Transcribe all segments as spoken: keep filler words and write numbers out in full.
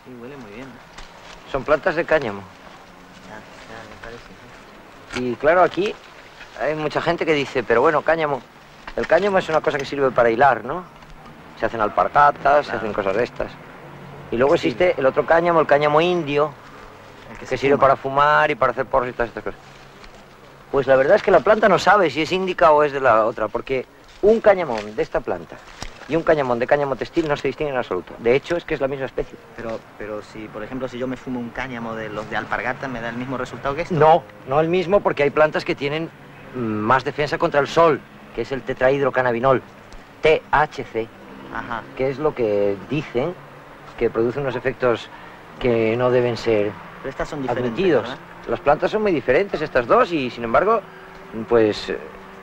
sí, huele muy bien. Son plantas de cáñamo. Ya, ya, me parece. Sí. Y claro, aquí hay mucha gente que dice, pero bueno, cáñamo. El cáñamo es una cosa que sirve para hilar, ¿no? Se hacen alpargatas, claro. Se hacen cosas de estas. Y luego sí. Existe el otro cáñamo, el cáñamo indio, el que, que sirve fuma. Para fumar y para hacer porros y todas estas cosas. Pues la verdad es que la planta no sabe si es índica o es de la otra, porque un cañamón de esta planta y un cañamón de cáñamo textil no se distinguen en absoluto. De hecho, es que es la misma especie. Pero, pero si, por ejemplo, si yo me fumo un cáñamo de los de alpargata, ¿me da el mismo resultado que esto? No, no el mismo, porque hay plantas que tienen más defensa contra el sol, que es el tetrahidrocannabinol, T H C, Ajá. que es lo que dicen que produce unos efectos que no deben ser Pero estas son diferentes, admitidos. ¿verdad? Las plantas son muy diferentes, estas dos, y sin embargo, pues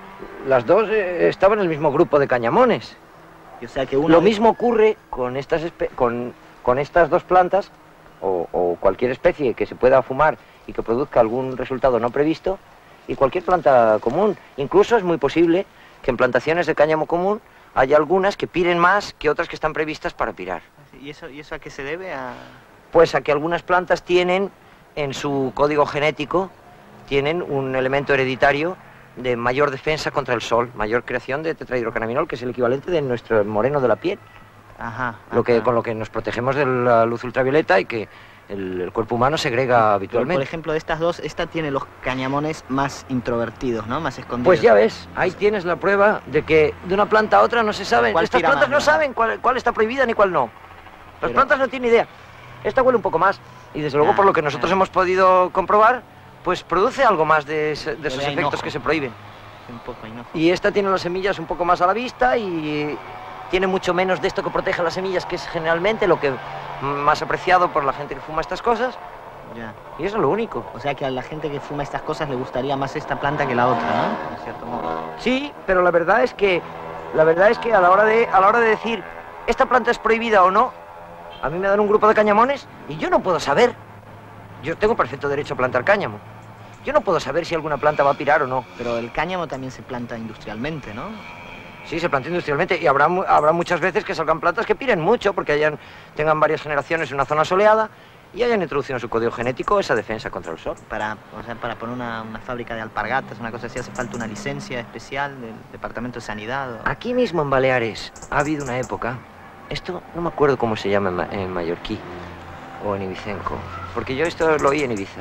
las dos eh, estaban en el mismo grupo de cañamones. Y o sea que uno Lo de... mismo ocurre con estas, con, con estas dos plantas, o, o cualquier especie que se pueda fumar y que produzca algún resultado no previsto, y cualquier planta común. Incluso es muy posible que en plantaciones de cáñamo común haya algunas que piren más que otras que están previstas para pirar. ¿Y eso, y eso a qué se debe? A... Pues a que algunas plantas tienen en su código genético, tienen un elemento hereditario de mayor defensa contra el sol, mayor creación de tetrahidrocannabinol, que es el equivalente de nuestro moreno de la piel. Ajá, lo que, ajá. Con lo que nos protegemos de la luz ultravioleta y que el, el cuerpo humano segrega habitualmente. Por ejemplo, de estas dos, esta tiene los cañamones más introvertidos, ¿no? Más escondidos. Pues ya ves, ahí tienes la prueba de que de una planta a otra no se sabe. Estas plantas no saben cuál, cuál está prohibida ni cuál no. Las Pero... plantas no tienen idea. Esta huele un poco más. Y desde luego, ah, por lo que nosotros ah. hemos podido comprobar, pues produce algo más de, de esos efectos enojo. que se prohíben. Un poco enojo. Y esta tiene las semillas un poco más a la vista y tiene mucho menos de esto que protege las semillas, que es generalmente lo que más apreciado por la gente que fuma estas cosas. Ya. Y eso es lo único. O sea que a la gente que fuma estas cosas le gustaría más esta planta que la otra, ¿no? De cierto modo. Sí, pero la verdad es que la verdad es que a la hora de a la hora de decir esta planta es prohibida o no, a mí me dan un grupo de cañamones y yo no puedo saber. Yo tengo perfecto derecho a plantar cáñamo. Yo no puedo saber si alguna planta va a pirar o no. Pero el cáñamo también se planta industrialmente, ¿no? Sí, se planta industrialmente y habrá, habrá muchas veces que salgan plantas que piren mucho porque hayan, tengan varias generaciones en una zona soleada y hayan introducido en su código genético esa defensa contra el sol. Para, o sea, para poner una, una fábrica de alpargatas, una cosa así, hace falta una licencia especial del Departamento de Sanidad. O... Aquí mismo en Baleares ha habido una época, esto no me acuerdo cómo se llama en, ma en mallorquí o en ibicenco, porque yo esto lo oí en Ibiza.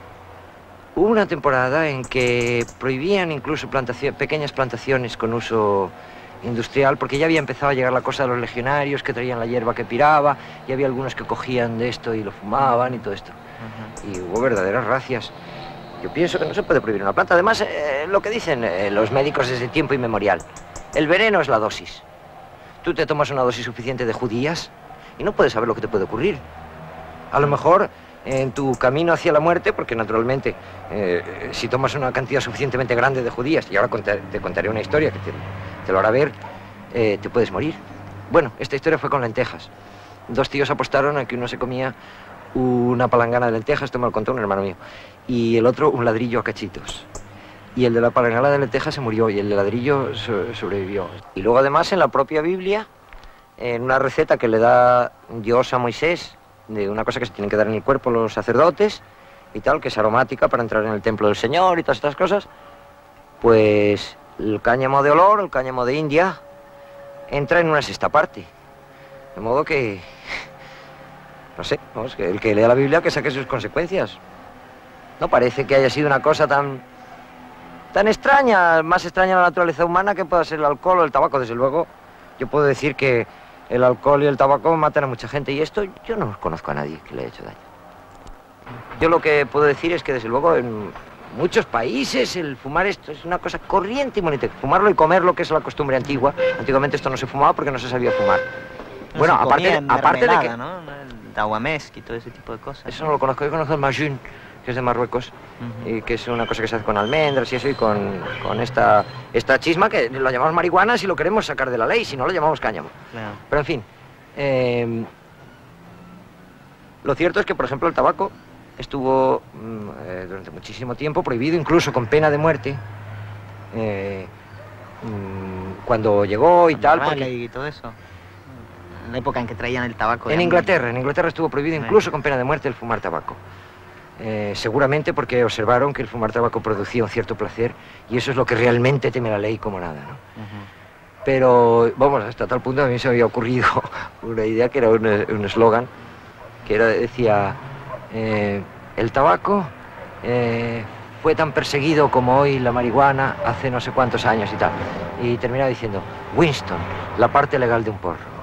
Hubo una temporada en que prohibían incluso plantación, pequeñas plantaciones con uso industrial, porque ya había empezado a llegar la cosa de los legionarios que traían la hierba que piraba, y había algunos que cogían de esto y lo fumaban y todo esto. Uh-huh. Y hubo verdaderas racias. Yo pienso que no se puede prohibir una planta. Además, eh, lo que dicen eh, los médicos desde tiempo inmemorial, el veneno es la dosis. Tú te tomas una dosis suficiente de judías y no puedes saber lo que te puede ocurrir. A lo mejor en tu camino hacia la muerte, porque naturalmente eh, si tomas una cantidad suficientemente grande de judías, y ahora contar, te contaré una historia que te, te lo hará ver, eh, te puedes morir. Bueno, esta historia fue con lentejas. Dos tíos apostaron a que uno se comía una palangana de lentejas, esto me lo contó un hermano mío, y el otro un ladrillo a cachitos. Y el de la palangana de lentejas se murió y el de ladrillo so sobrevivió. Y luego además en la propia Biblia, en una receta que le da Dios a Moisés, de una cosa que se tienen que dar en el cuerpo los sacerdotes y tal, que es aromática para entrar en el templo del Señor y todas estas cosas, pues el cáñamo de olor, el cáñamo de India, entra en una sexta parte. De modo que, no sé, vamos, que el que lea la Biblia que saque sus consecuencias. No parece que haya sido una cosa tan, tan extraña, más extraña a la naturaleza humana que pueda ser el alcohol o el tabaco. Desde luego, yo puedo decir que el alcohol y el tabaco matan a mucha gente y esto yo no conozco a nadie que le haya hecho daño. Yo lo que puedo decir es que desde luego en muchos países el fumar esto es una cosa corriente y bonita. Fumarlo y comerlo, que es la costumbre antigua. Antiguamente esto no se fumaba porque no se sabía fumar. No, bueno, aparte de, aparte de que... ¿no? El daguamesc y todo ese tipo de cosas. Eso no lo conozco, yo conozco el majun, que es de Marruecos, uh-huh. y que es una cosa que se hace con almendras y eso, y con, con esta, esta chisma que la llamamos marihuana si lo queremos sacar de la ley, si no lo llamamos cáñamo. Claro. Pero en fin, eh, lo cierto es que, por ejemplo, el tabaco estuvo eh, durante muchísimo tiempo prohibido, incluso con pena de muerte, eh, cuando llegó y tal. Porque... y todo eso. en la época en que traían el tabaco. En Inglaterra, en Inglaterra estuvo prohibido Sí. incluso con pena de muerte el fumar tabaco. Eh, seguramente porque observaron que el fumar tabaco producía un cierto placer y eso es lo que realmente teme la ley como nada, ¿no? Uh-huh. Pero, vamos, hasta tal punto a mí se me había ocurrido una idea que era un un eslogan, que era, decía, eh, el tabaco eh, fue tan perseguido como hoy la marihuana hace no sé cuántos años y tal. Y terminaba diciendo, Winston, la parte legal de un porro.